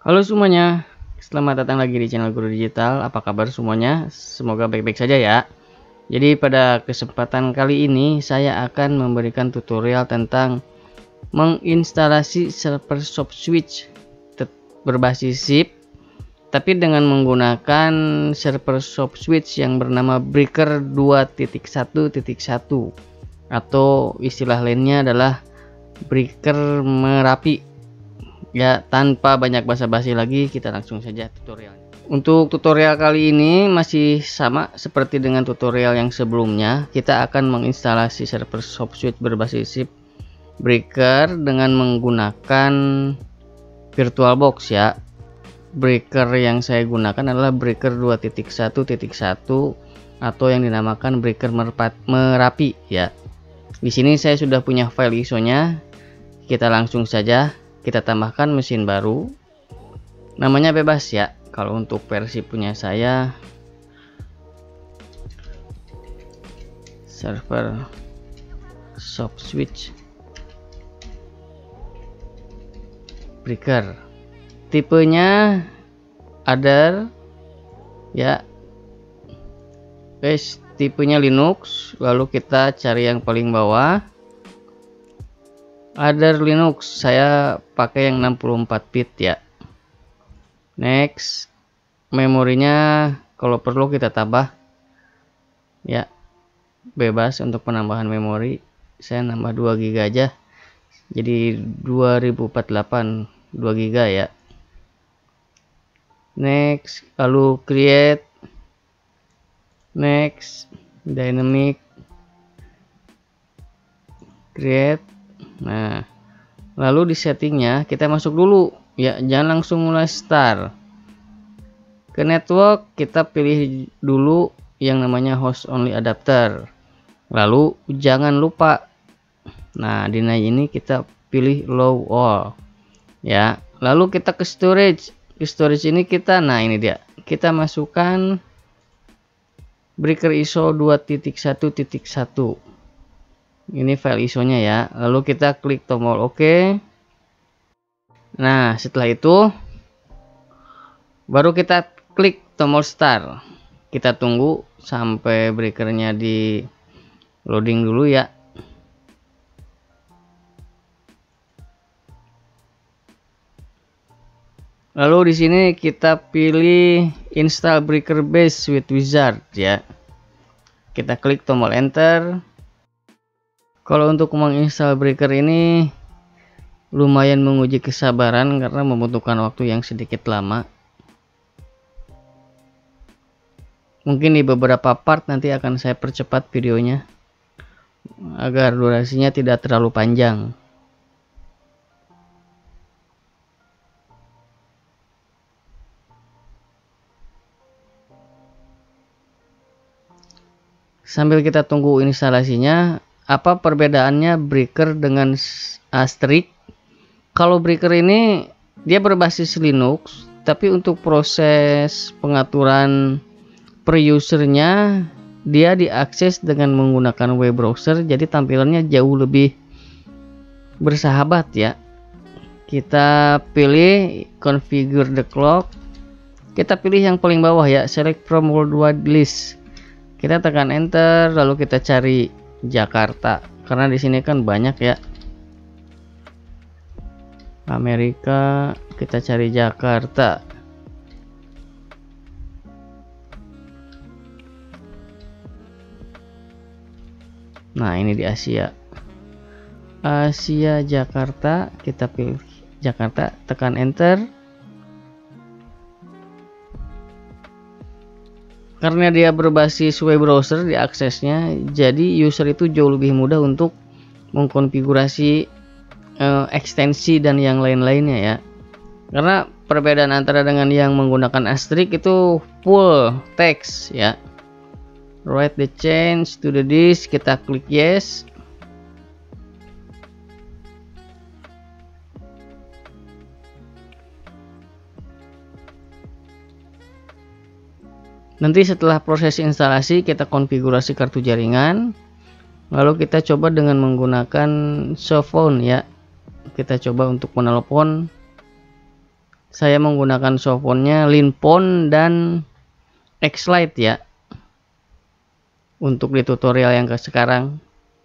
Halo semuanya, selamat datang lagi di channel Guru Digital. Apa kabar semuanya? Semoga baik-baik saja ya. Jadi pada kesempatan kali ini saya akan memberikan tutorial tentang menginstalasi server soft switch berbasis zip, tapi dengan menggunakan server soft switch yang bernama Breaker 2.1.1 atau istilah lainnya adalah Breaker Merapi. Ya, tanpa banyak basa-basi lagi, kita langsung saja tutorialnya. Untuk tutorial kali ini masih sama seperti dengan tutorial yang sebelumnya. Kita akan menginstalasi server soft switch berbasis zip Breaker dengan menggunakan VirtualBox ya. Breaker yang saya gunakan adalah Breaker 2.1.1 atau yang dinamakan Breaker Merapi ya. Di sini saya sudah punya file ISO-nya. Kita langsung saja kita tambahkan mesin baru, namanya bebas ya. Kalau untuk versi punya saya server soft switch Breaker, tipenya other ya, guys, tipenya Linux. Lalu kita cari yang paling bawah, other Linux, saya pakai yang 64 bit ya. Next, memorinya kalau perlu kita tambah ya, bebas untuk penambahan memori. Saya nambah 2 GB aja, jadi 2048 2 GB ya. Next, lalu create, next, dynamic create. Nah, lalu di settingnya kita masuk dulu ya, jangan langsung mulai start. Ke network kita pilih dulu yang namanya host only adapter, lalu jangan lupa, nah di ini kita pilih low all ya. Lalu kita ke storage. Di storage ini kita, nah ini dia, kita masukkan Breaker ISO 2.1.1. Ini file ISO-nya ya. Lalu kita klik tombol OK. Nah, setelah itu baru kita klik tombol start. Kita tunggu sampai breakernya di loading dulu ya. Lalu di sini kita pilih install breaker base with wizard ya. Kita klik tombol enter. Kalau untuk menginstal breaker ini lumayan menguji kesabaran karena membutuhkan waktu yang sedikit lama. Mungkin di beberapa part nanti akan saya percepat videonya agar durasinya tidak terlalu panjang. Sambil kita tunggu instalasinya, apa perbedaannya breaker dengan asterisk? Kalau breaker ini dia berbasis Linux, tapi untuk proses pengaturan per usernya dia diakses dengan menggunakan web browser, jadi tampilannya jauh lebih bersahabat ya. Kita pilih configure the clock, kita pilih yang paling bawah ya, select from worldwide list. Kita tekan enter, lalu kita cari Jakarta, karena di sini kan banyak ya. Amerika, kita cari Jakarta. Nah, ini di Asia. Asia Jakarta, kita pilih Jakarta, tekan enter. Karena dia berbasis web browser diaksesnya, jadi user itu jauh lebih mudah untuk mengkonfigurasi ekstensi dan yang lain-lainnya ya. Karena perbedaan antara dengan yang menggunakan asterisk itu full text ya. Write the change to the disk, kita klik yes. Nanti setelah proses instalasi kita konfigurasi kartu jaringan, lalu kita coba dengan menggunakan soft phone ya. Kita coba untuk menelpon Saya menggunakan softphone-nya Linphone dan X-Lite ya, untuk di tutorial yang sekarang.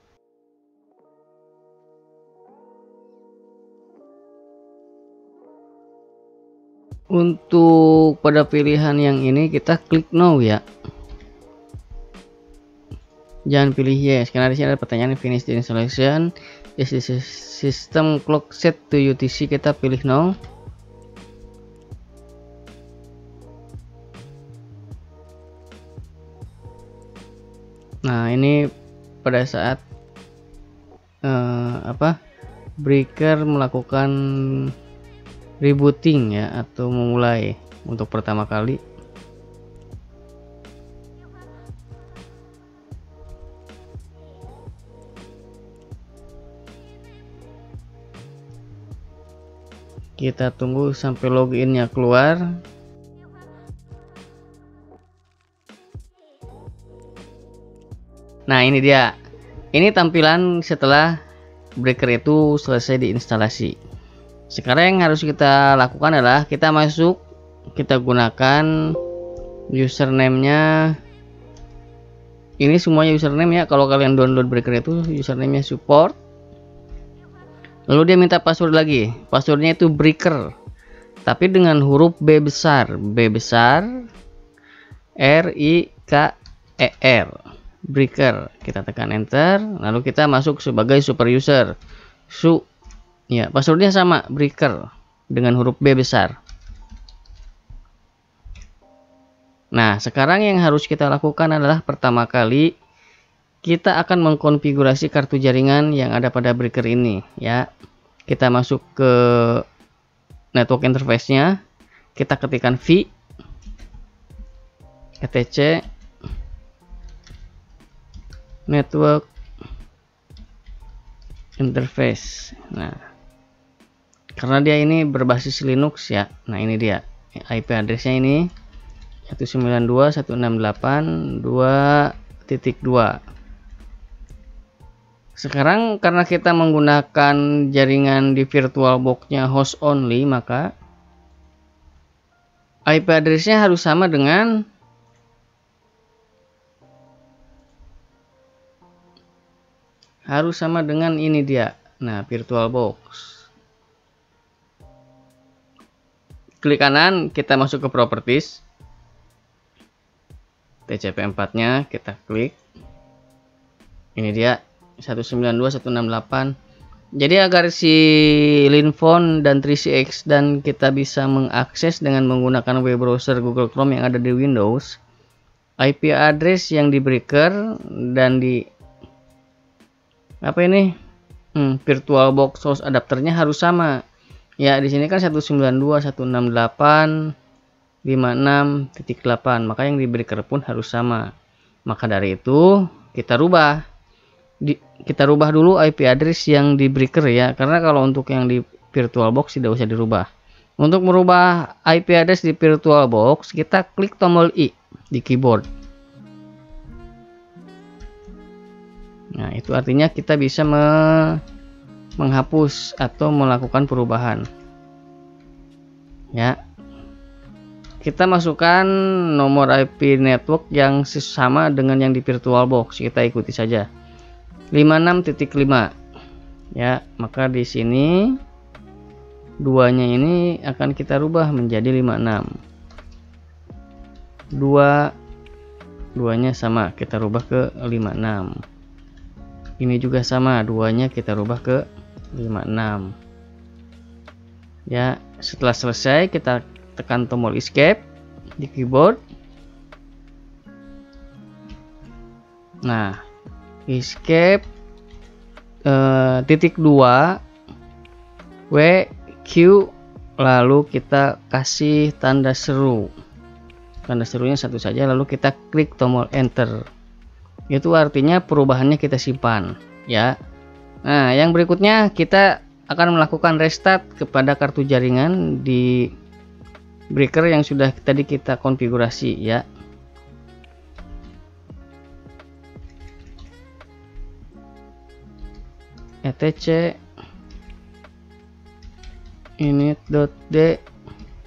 Untuk pada pilihan yang ini kita klik no ya, jangan pilih yes, karena di sini ada pertanyaan finish the installation, is the system clock set to UTC, kita pilih no. Nah ini pada saat breaker melakukan rebooting ya, atau memulai untuk pertama kali. Kita tunggu sampai loginnya keluar. Nah ini dia, ini tampilan setelah breaker itu selesai diinstalasi. Sekarang yang harus kita lakukan adalah kita masuk, kita gunakan username-nya. Ini semuanya username ya, kalau kalian download breaker itu username-nya support. Lalu dia minta password lagi, passwordnya itu breaker, tapi dengan huruf B besar RIKER, breaker. Kita tekan enter, lalu kita masuk sebagai super user. Ya, passwordnya sama, breaker dengan huruf B besar. Nah, sekarang yang harus kita lakukan adalah pertama kali kita akan mengkonfigurasi kartu jaringan yang ada pada breaker ini ya. Kita masuk ke network interface-nya, kita ketikkan V etc network interface. Nah, karena dia ini berbasis Linux ya. Nah, ini dia IP addressnya ini 192.168.2.2. Sekarang karena kita menggunakan jaringan di VirtualBox-nya host only, maka IP addressnya harus sama dengan ini dia. Nah, VirtualBox. Klik kanan, kita masuk ke properties. TCP4-nya kita klik. Ini dia 192.168. Jadi agar si Linphone dan 3CX dan kita bisa mengakses dengan menggunakan web browser Google Chrome yang ada di Windows, IP address yang di breaker dan di VirtualBox source adapternya harus sama. Ya, di sini kan 192.168.56.8, maka yang di breaker pun harus sama. Maka dari itu kita rubah dulu IP address yang di breaker ya, karena kalau untuk yang di VirtualBox tidak usah dirubah. Untuk merubah IP address di VirtualBox, kita klik tombol I di keyboard. Nah, itu artinya kita bisa menghapus atau melakukan perubahan. Ya. Kita masukkan nomor IP network yang sama dengan yang di VirtualBox. Kita ikuti saja. 56.5. Ya, maka di sini duanya ini akan kita rubah menjadi 56. Duanya sama, kita rubah ke 56. Ini juga sama, duanya kita rubah ke 56. Ya, setelah selesai kita tekan tombol escape di keyboard. Nah, escape titik 2 WQ, lalu kita kasih tanda seru. Tanda serunya satu saja, lalu kita klik tombol enter. Itu artinya perubahannya kita simpan ya. Nah, yang berikutnya kita akan melakukan restart kepada kartu jaringan di breaker yang sudah tadi kita konfigurasi ya. etc init.d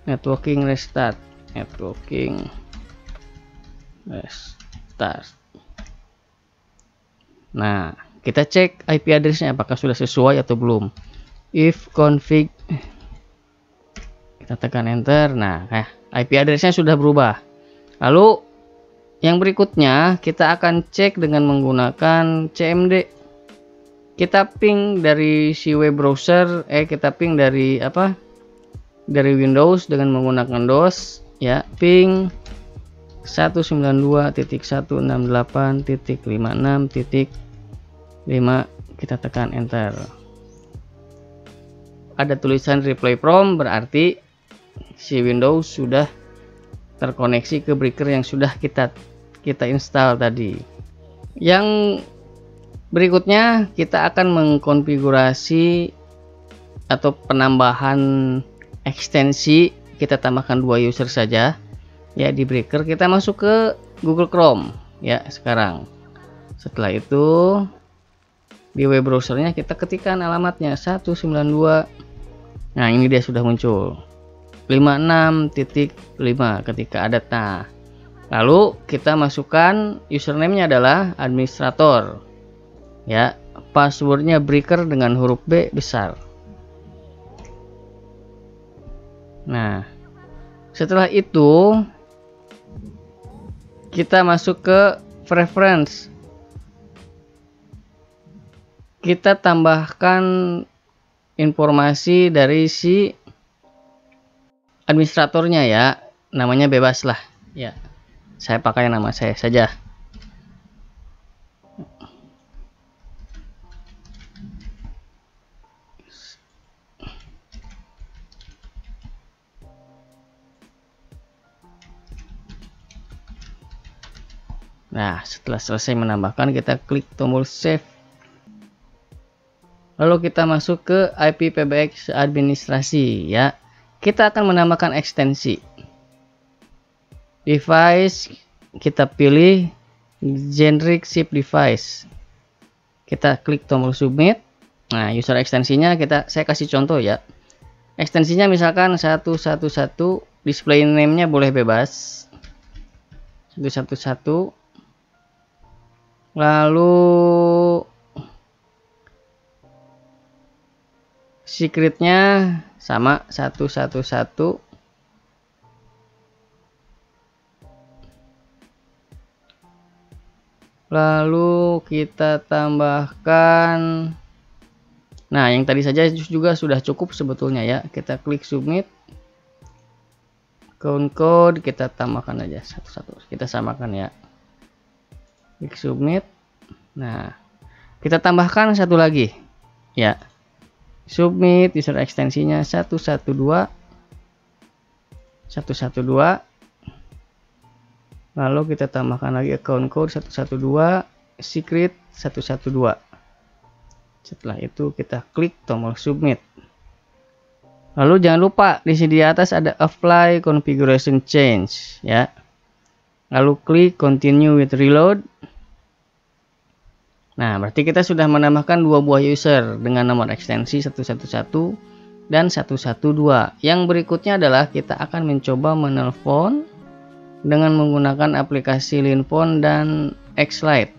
networking restart. Nah, kita cek IP addressnya apakah sudah sesuai atau belum. If config, kita tekan enter. Nah, IP addressnya sudah berubah. Lalu yang berikutnya kita akan cek dengan menggunakan CMD. Kita ping dari si web browser, kita ping dari dari Windows dengan menggunakan DOS ya, ping 192.168.56.5, kita tekan enter. Ada tulisan reply from, berarti si Windows sudah terkoneksi ke breaker yang sudah kita install tadi. Yang berikutnya kita akan mengkonfigurasi atau penambahan ekstensi. Kita tambahkan 2 user saja ya di breaker. Kita masuk ke Google Chrome ya sekarang. Setelah itu di web browsernya kita ketikkan alamatnya 192. Nah, ini dia sudah muncul 56.5 ketika ada. Nah, lalu kita masukkan username-nya adalah administrator ya, passwordnya breaker dengan huruf B besar. Nah, setelah itu kita masuk ke preference. Kita tambahkan informasi dari si administratornya ya, namanya bebas lah ya. Saya pakai nama saya saja. Nah, setelah selesai menambahkan, kita klik tombol save. Lalu kita masuk ke IPPBX administrasi ya. Kita akan menambahkan ekstensi. Device kita pilih generic zip device. Kita klik tombol submit. Nah, user ekstensinya saya kasih contoh ya. Ekstensinya misalkan 111, display name-nya boleh bebas. 111. Lalu secretnya sama 111. Lalu kita tambahkan, nah yang tadi saja juga sudah cukup sebetulnya ya. Kita klik submit, code kita tambahkan aja 11, kita samakan ya. Klik submit. Nah, kita tambahkan satu lagi ya, submit user ekstensinya 112. Lalu kita tambahkan lagi account code 112, secret 112. Setelah itu kita klik tombol submit. Lalu jangan lupa di sini di atas ada apply configuration change ya. Lalu klik continue with reload. Nah, berarti kita sudah menambahkan 2 buah user dengan nomor ekstensi 111 dan 112. Yang berikutnya adalah kita akan mencoba menelpon dengan menggunakan aplikasi Linphone dan Xlite.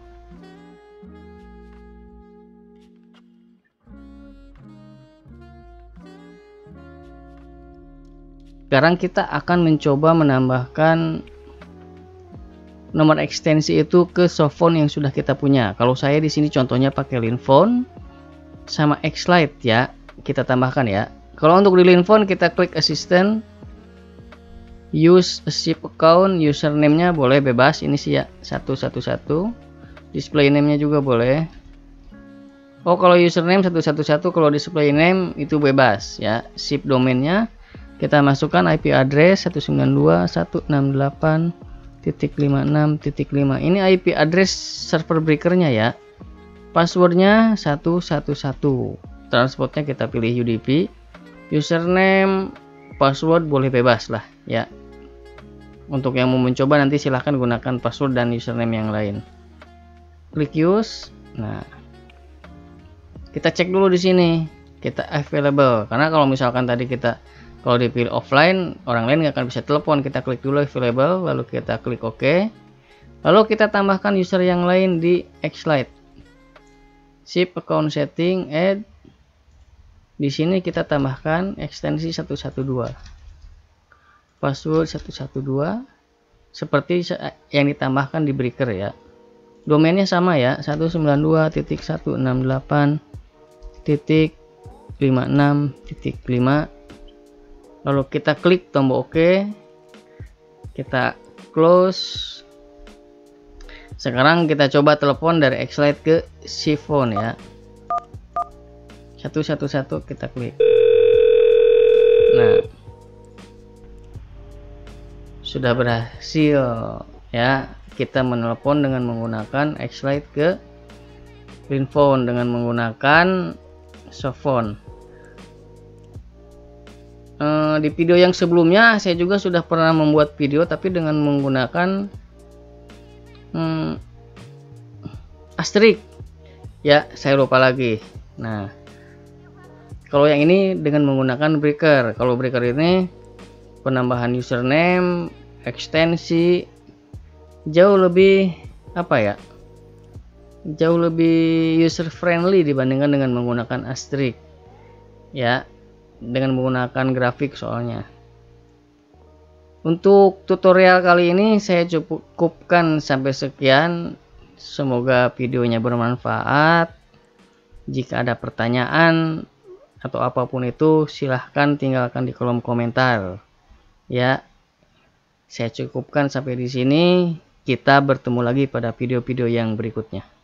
Sekarang kita akan mencoba menambahkan nomor ekstensi itu ke softphone yang sudah kita punya. Kalau saya di sini contohnya pakai Linphone sama Xlite ya, kita tambahkan ya. Kalau untuk di Linphone kita klik assistant, use a SIP account, username-nya boleh bebas, ini sih ya 111. Display name-nya juga boleh. Oh, kalau username 111, kalau display name itu bebas ya. SIP domainnya kita masukkan IP address 192.168.56.5. Ini IP address server breakernya ya. Passwordnya 111. Transportnya kita pilih UDP. Username, password boleh bebas lah ya. Untuk yang mau mencoba nanti silahkan gunakan password dan username yang lain. Klik use. Nah, kita cek dulu di sini. Kita available. Karena kalau misalkan tadi kita Kalau dipilih offline, orang lain nggak akan bisa telepon. Kita klik dulu available, lalu kita klik OK. Lalu kita tambahkan user yang lain di Xlite. Shift account setting, add. Di sini kita tambahkan ekstensi 112. Password 112 seperti yang ditambahkan di breaker ya. Domainnya sama ya, 192.168.56.5. Lalu kita klik tombol OK, kita close. Sekarang kita coba telepon dari Xlite ke Cfone ya. 111 kita klik. Nah, sudah berhasil ya. Kita menelepon dengan menggunakan Xlite ke Cleanphone dengan menggunakan softphone. Di video yang sebelumnya saya juga sudah pernah membuat video tapi dengan menggunakan asterisk ya, saya lupa lagi. Nah, kalau yang ini dengan menggunakan breaker. Kalau breaker ini penambahan username, ekstensi jauh lebih jauh lebih user friendly dibandingkan dengan menggunakan asterisk ya, dengan menggunakan grafik soalnya. Untuk tutorial kali ini saya cukupkan sampai sekian. Semoga videonya bermanfaat. Jika ada pertanyaan atau apapun itu, silahkan tinggalkan di kolom komentar ya. Saya cukupkan sampai di sini. Kita bertemu lagi pada video-video yang berikutnya.